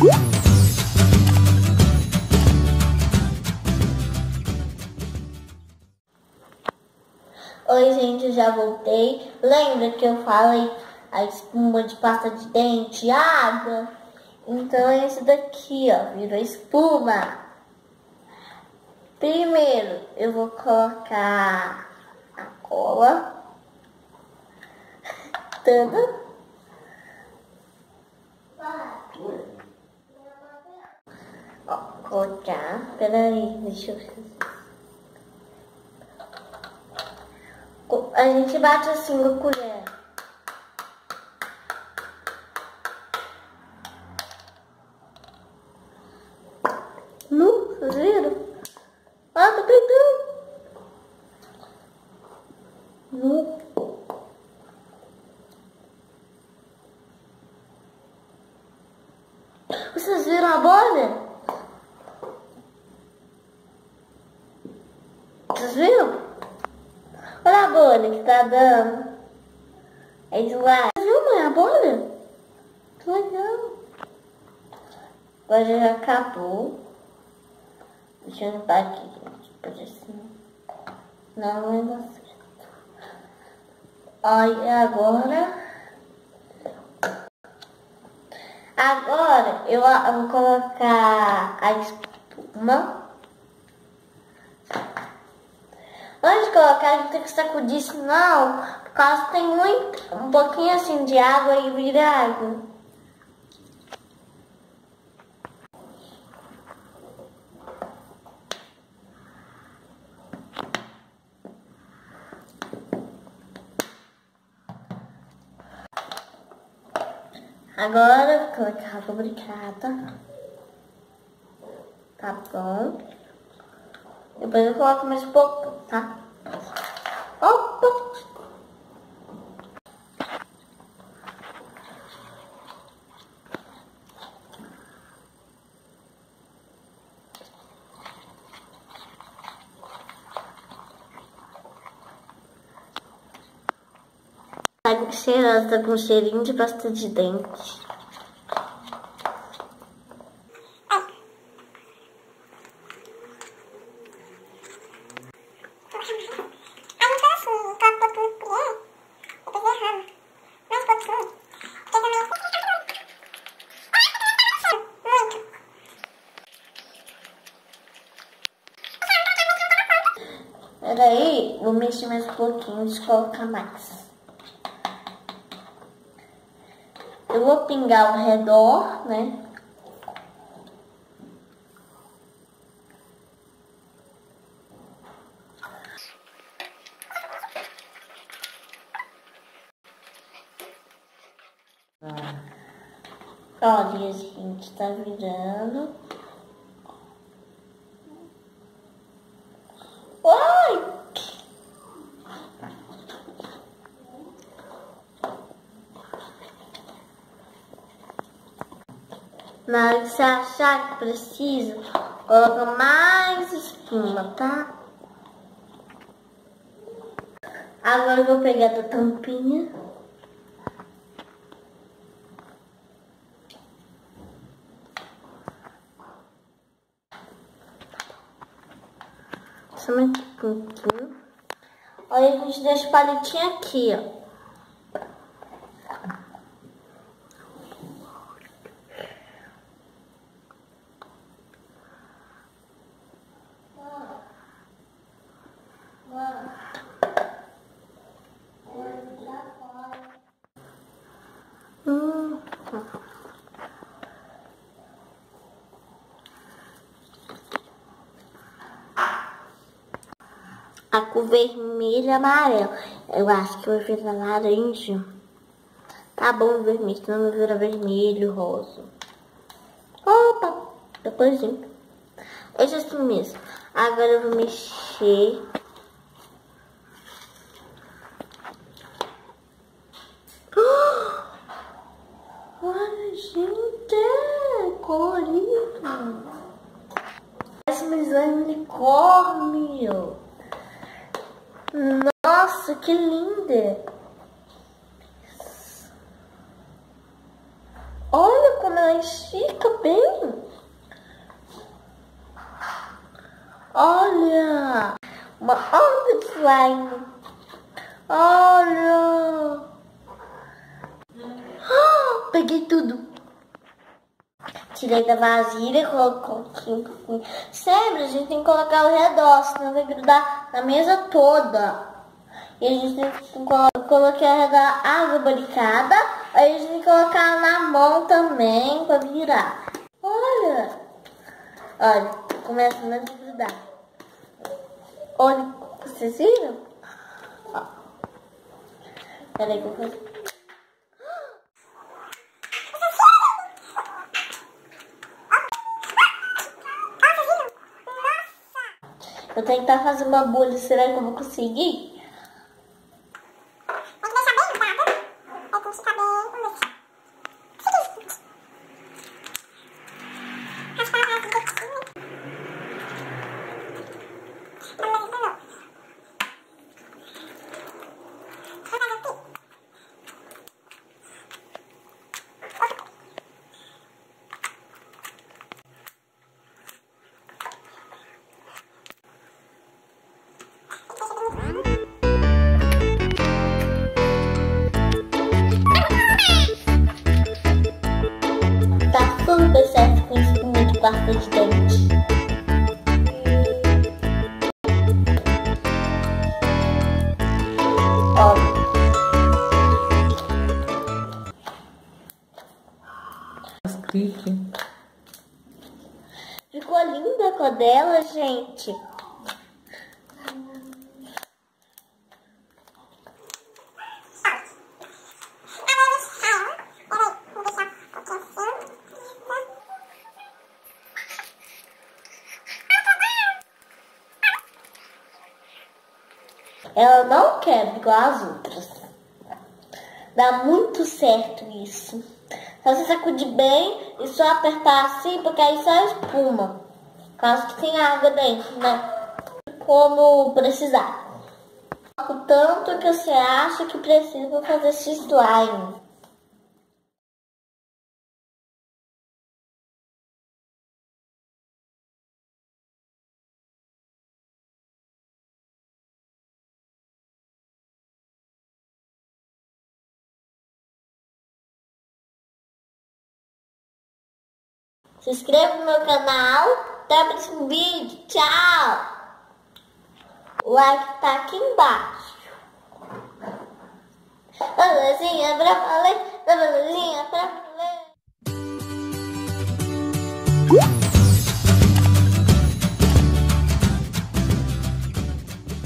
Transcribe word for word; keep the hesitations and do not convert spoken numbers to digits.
Oi, gente, eu já voltei. Lembra que eu falei a espuma de pasta de dente, água? Então é esse daqui, ó, virou espuma. Primeiro eu vou colocar a cola toda. Ó, colocar. Peraí, deixa eu ver. A gente bate assim com a colher. Nu, vocês viram? Ah, tô pegando. Nu. Vocês viram a bolha? Vocês viram? Olha a bolha que tá dando. É de lá. Você viu, mãe, a bolha? Que legal. Agora já acabou. Deixa eu limpar aqui, gente. Pode assim. Não, não vai dar certo. Olha, agora... Agora eu vou colocar a espuma. Antes de colocar, a gente tem que sacudir, senão, por causa que tem muito, um pouquinho assim de água e vira água. Agora eu vou colocar a lubrificada. Tá bom. Depois eu coloco mais um pouco, tá? Opa! Tá cheirosa, tá com cheirinho de pasta de dente. Peraí, vou mexer mais um pouquinho, deixa eu colocar mais. Eu vou pingar ao redor, né? Olha, gente, tá virando. Oi! Na hora que você achar que precisa, coloca mais espuma, tá? Agora eu vou pegar a tampinha. Somente um pouquinho. Olha, a gente deixa o palitinho aqui, ó. Hum. A cor vermelho e amarelo. Eu acho que vai virar laranja. Tá bom vermelho, senão vai virar vermelho, rosa. Opa! Depoisinho. Esse é assim mesmo. Agora eu vou mexer. Olha, gente, colorido. Parece um unicórnio. Nossa, que linda. Olha como ela estica bem. Olha, uma onda de slime. Olha. Ah, peguei tudo. Tirei da vasilha, coloquei um pouquinho. Sempre a gente tem que colocar ao redor, senão vai grudar na mesa toda. E a gente tem que colocar, coloquei ao redor água barricada. Aí a gente tem que colocar na mão também para virar. Olha. Olha, começa a desgrudar. Olha, vocês viram? Ó. Peraí que eu vou fazer. Eu vou tentar fazer uma bolha, será que eu vou conseguir? Tem que deixar bem grudada. Aí tem que ficar bem umedecido. Raspar a base direitinho. Vamos fazer de novo. Vou fazer aqui. Tá super certo com espuma de pasta de dente. Olha. Ficou linda a cor dela, gente. Ela não quebra igual as outras. Dá muito certo isso. Só você sacudir bem e só apertar assim, porque aí sai espuma. Caso que tem água dentro, né? Como precisar. O tanto que você acha que precisa para fazer esse slime. Se inscreva no meu canal. Até o próximo vídeo. Tchau! O like tá aqui embaixo. Belezinha pra valer. Belezinha pra valer.